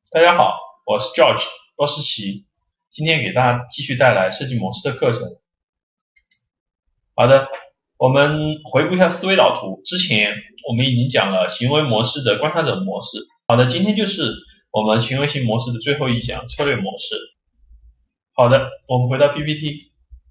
大家好，我是 George 高诗琪，今天给大家继续带来设计模式的课程。好的，我们回顾一下思维导图。之前我们已经讲了行为模式的观察者模式。好的，今天就是我们行为型模式的最后一讲策略模式。好的，我们回到 PPT。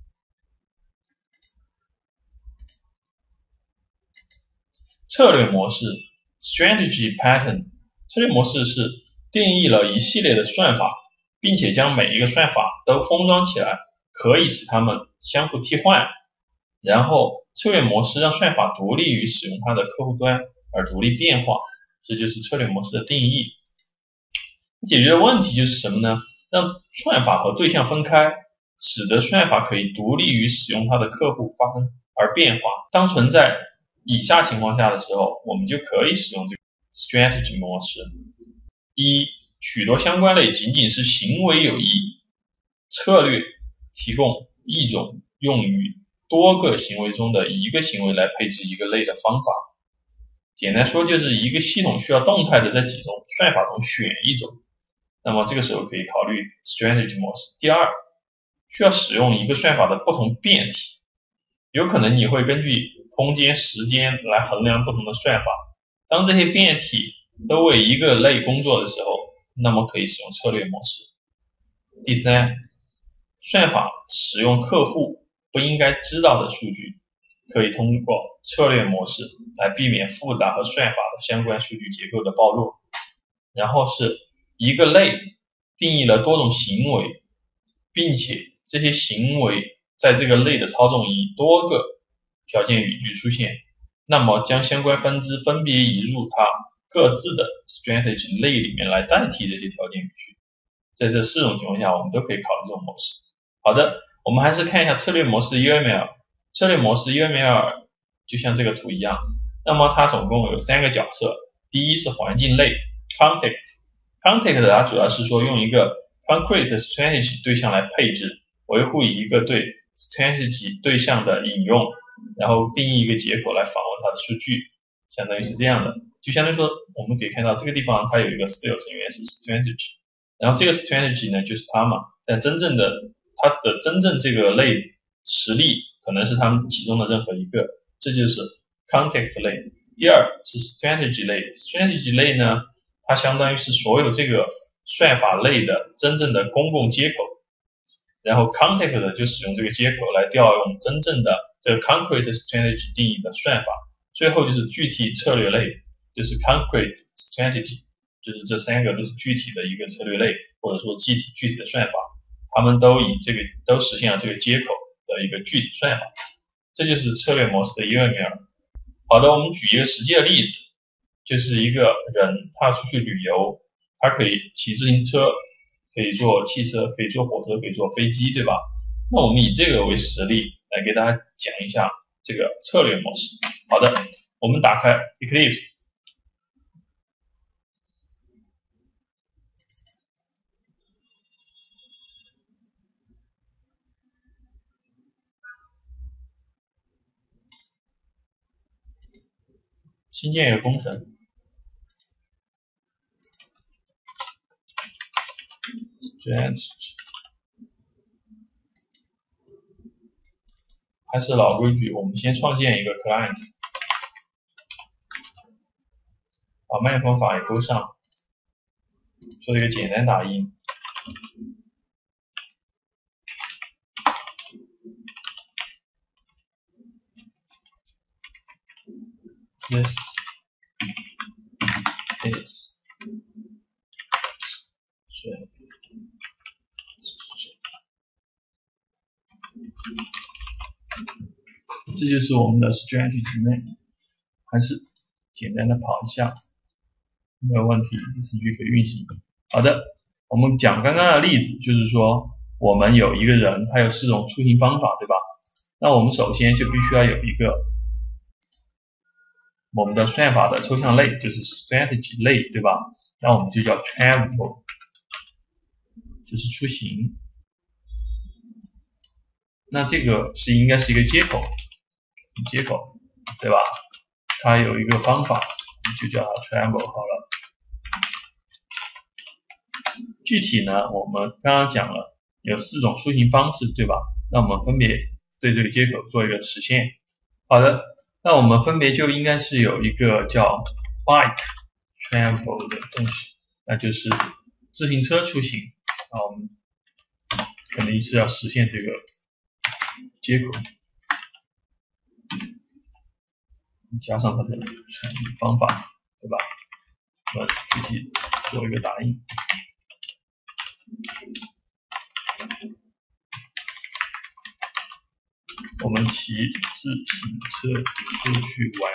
策略模式 Strategy Pattern， 策略模式是定义了一系列的算法，并且将每一个算法都封装起来，可以使它们相互替换。然后策略模式让算法独立于使用它的客户端而独立变化，这就是策略模式的定义。解决的问题就是什么呢？让算法和对象分开，使得算法可以独立于使用它的客户发生而变化。当存在以下情况下的时候，我们就可以使用这个 strategy 模式。一，许多相关类仅仅是行为有益，策略提供一种用于多个行为中的一个行为来配置一个类的方法。简单说就是一个系统需要动态的在几种算法中选一种，那么这个时候可以考虑 strategy 模式。第二，需要使用一个算法的不同变体，有可能你会根据空间、时间来衡量不同的算法。当这些变体都为一个类工作的时候，那么可以使用策略模式。第三，算法使用客户不应该知道的数据，可以通过策略模式来避免复杂和算法的相关数据结构的暴露。然后是一个类定义了多种行为，并且这些行为在这个类的操纵以多个条件语句出现，那么将相关分支分别移入它各自的 strategy 类里面来代替这些条件语句。在这四种情况下，我们都可以考虑这种模式。好的，我们还是看一下策略模式 UML。策略模式 UML 就像这个图一样，那么它总共有三个角色。第一是环境类 Context 它主要是说用一个 concrete strategy 对象来配置，维护一个对 strategy 对象的引用，然后定义一个接口来访问它的数据，相当于是这样的。就相当于说我们可以看到这个地方它有一个私有成员是 strategy， 然后这个 strategy 呢就是它嘛，但它的真正这个类实例可能是它们其中的任何一个，这就是 context 类。第二是 strategy 类 ，strategy 类呢，它相当于是所有这个算法类的真正的公共接口，然后 context 就使用这个接口来调用真正的这个 concrete strategy 定义的算法。最后就是具体策略类，就是 concrete strategy， 就是这三个都是具体的一个策略类，或者说具体的算法，它们都实现了这个接口的一个具体算法。这就是策略模式的 UML。好的，我们举一个实际的例子，就是一个人他出去旅游，他可以骑自行车，可以坐汽车，可以坐火车，可以坐飞机，对吧？那我们以这个为实例来给大家讲一下这个策略模式。好的，我们打开 Eclipse。新建一个工程，还是老规矩，我们先创建一个 client， 把麦克风法也勾上，做一个简单打印。This is这就是我们的 strategy 类，还是简单的跑一下，没有问题，程序可以运行。好的，我们讲刚刚的例子，就是说我们有一个人，他有4种出行方法，对吧？那我们首先就必须要有一个我们的算法的抽象类，就是 strategy 类，对吧？那我们就叫 travel， 就是出行。那这个应该是一个接口，对吧？它有一个方法，就叫它 travel 好了。 具体呢，我们刚刚讲了有4种出行方式，对吧？那我们分别对这个接口做一个实现。好的，那我们分别就应该是有一个叫 bike travel 的东西，那就是自行车出行。那我们肯定是要实现这个接口，加上它的传译方法，对吧？我们具体做一个打印。我们骑自行车出去玩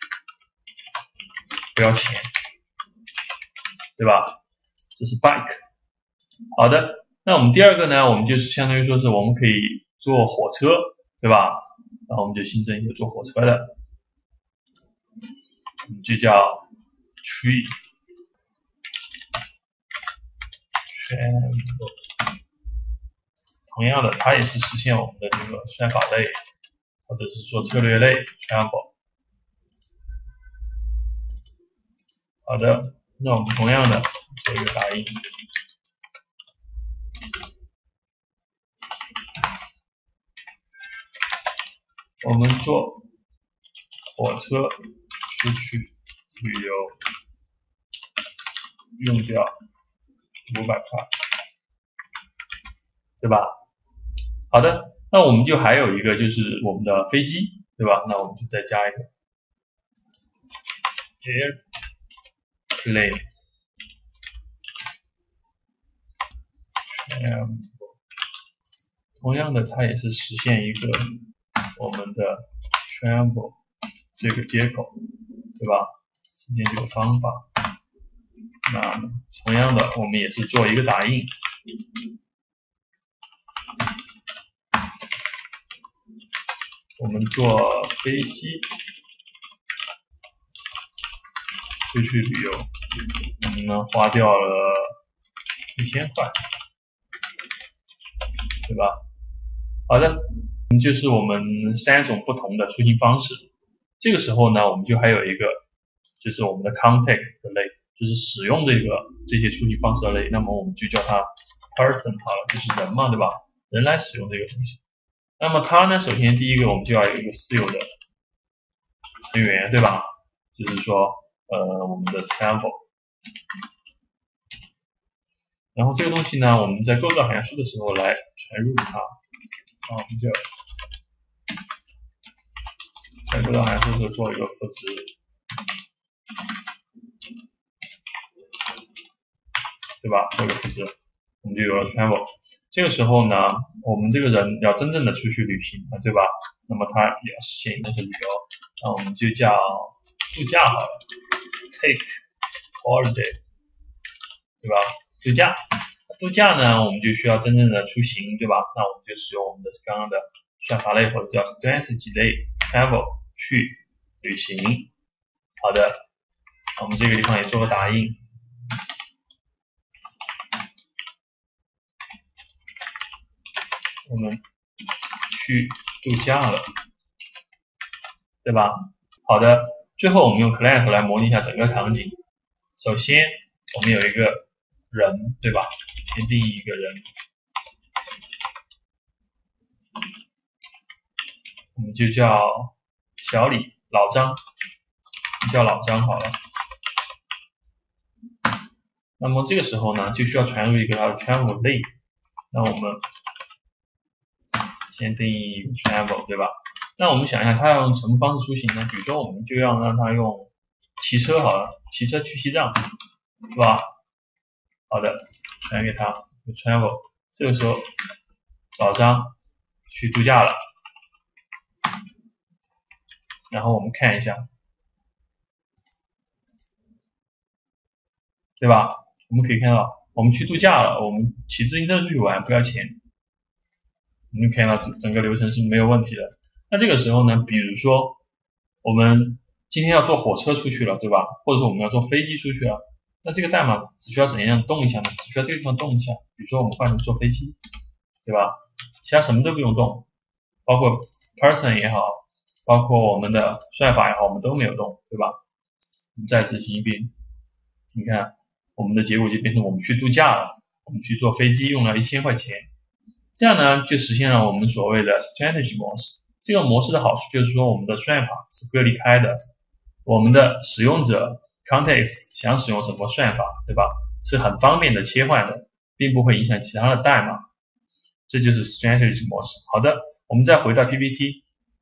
不要钱，对吧？这是 bike。好的，那我们第二个呢，我们就是相当于说是我们可以坐火车，對吧？然后我们就新增一个坐火车的，就叫 travel。同样的，它也是实现我们的这个算法类，或者是说策略类 travel。好的，那我们同样的做一个打印。我们坐火车出去旅游用掉500块，对吧？好的，那我们就还有一个就是我们的飞机，对吧？那我们就再加一个 airplane。同样的，它也是实现一个我们的 travel 这个接口，对吧？实现这个方法。那同样的，我们也是做一个打印。我们坐飞机出去旅游，我们呢花掉了1000块，对吧？好的，就是我们3种不同的出行方式。这个时候呢，我们就还有一个，就是我们的 context 的类，就是使用这些出行方式的类，那么我们就叫它 person 好了，就是人嘛，对吧？人来使用这个东西。那么它呢，首先第一个我们就要有一个私有的成员，对吧？就是说我们的 travel。然后这个东西呢，我们在构造函数的时候来传入它，我们就在构造函数的时候做一个赋值，对吧？做一个赋值，我们就有了 travel。这个时候呢，我们这个人要真正的出去旅行，对吧？那么他也要实现一个旅游，那我们就叫度假好了 ，take holiday， 对吧？度假。度假呢，我们就需要真正的出行，对吧？那我们就使用我们的刚刚的算法类或者叫 strategy 类 travel 去旅行。好的，我们这个地方也做个打印。我们去度假了，对吧？好的，最后我们用 clamp 来模拟一下整个场景。首先，我们有一个人，对吧？先定义一个人，我们就叫小李，老张，叫老张好了。那么这个时候呢，就需要传入一个它的 travel 类。那我们先定义一个 travel， 对吧？那我们想一下，它要用什么方式出行呢？比如说，我们就要让它用骑车好了，骑车去西藏，是吧？好的，传给他 travel。这个时候，老张去度假了。然后我们看一下，对吧？我们可以看到，我们去度假了，我们骑自行车出去玩不要钱。我们看到整个流程是没有问题的。那这个时候呢，比如说我们今天要坐火车出去了，对吧？或者说我们要坐飞机出去了，那这个代码只需要怎样动一下呢？只需要这个地方动一下。比如说我们换成坐飞机，对吧？其他什么都不用动，包括 person 也好，包括我们的算法也好，我们都没有动，对吧？我们再执行一遍，你看我们的结果就变成我们去度假了， 我们去坐飞机用了1000块钱，这样呢就实现了我们所谓的 strategy 模式。这个模式的好处就是说我们的算法是割离开的，我们的使用者 context 想使用什么算法，对吧？是很方便的切换的，并不会影响其他的代码。这就是 strategy 模式。好的，我们再回到 PPT。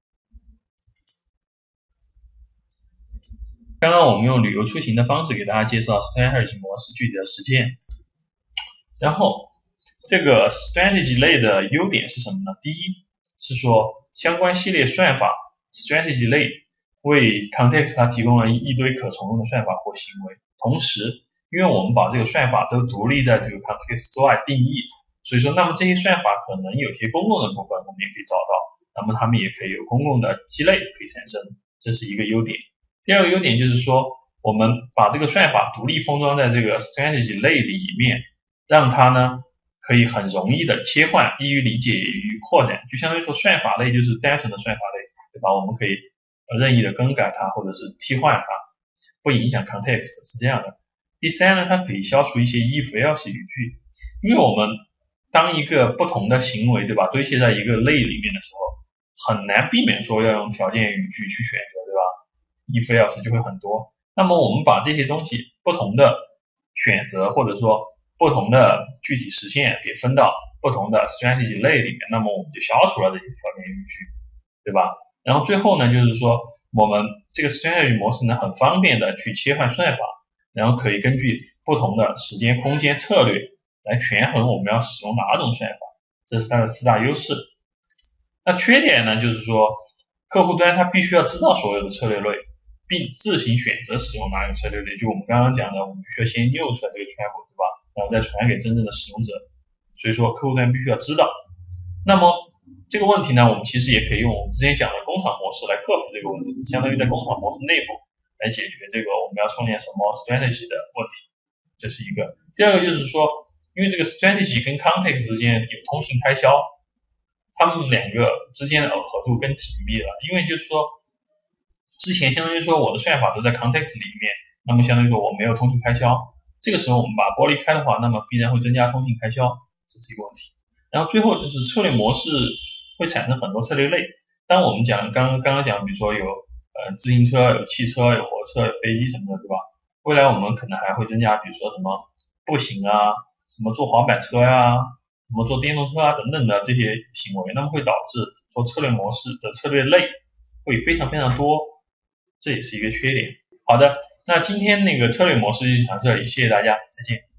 刚刚我们用旅游出行的方式给大家介绍 strategy 模式具体的实践。然后这个 strategy 类的优点是什么呢？第一是说相关系列算法 strategy 类为 context 它提供了一堆可重用的算法或行为，同时因为我们把这个算法都独立在这个 context 之外定义，所以说那么这些算法可能有些公共的部分我们也可以找到，那么它们也可以有公共的基类可以产生，这是一个优点。第二个优点就是说我们把这个算法独立封装在这个 strategy 类里面，让它呢可以很容易的切换，易于理解，易于扩展，就相当于说算法类就是单纯的算法类，对吧？我们可以任意的更改它或者是替换它，不影响 context， 是这样的。第三呢，它可以消除一些 if else 语句，因为我们当一个不同的行为，对吧，堆砌在一个类里面的时候，很难避免说要用条件语句去选择，对吧？ if else 就会很多。那么我们把这些东西不同的选择或者说不同的具体实现给分到不同的 strategy 类里面，那么我们就消除了这些条件语句，对吧？然后最后呢，就是说我们这个 strategy 模式呢很方便的去切换算法，然后可以根据不同的时间、空间、策略来权衡我们要使用哪种算法，这是它的4大优势。那缺点呢，就是说客户端它必须要知道所有的策略类，并自行选择使用哪个策略类，就我们刚刚讲的，我们必须要先溜出来这个 trap， 对吧？然后再传给真正的使用者，所以说客户端必须要知道。那么这个问题呢，我们其实也可以用我们之前讲的工厂模式来克服这个问题，相当于在工厂模式内部来解决这个我们要创建什么 strategy 的问题，这是一个。第二个就是说，因为这个 strategy 跟 context 之间有通信开销，他们两个之间的耦合度更紧密了，因为就是说之前相当于说我的算法都在 context 里面，那么相当于说我没有通信开销，这个时候我们把剥离开的话，那么必然会增加通信开销，这是一个问题。然后最后就是策略模式会产生很多策略类，当我们讲刚刚讲，比如说有自行车、有汽车、有火车、有飞机什么的，对吧？未来我们可能还会增加，比如说什么步行啊，什么坐滑板车呀，什么坐电动车啊等等的这些行为，那么会导致说策略模式的策略类会非常非常多，这也是一个缺点。好的，那今天那个策略模式就讲到这里，谢谢大家，再见。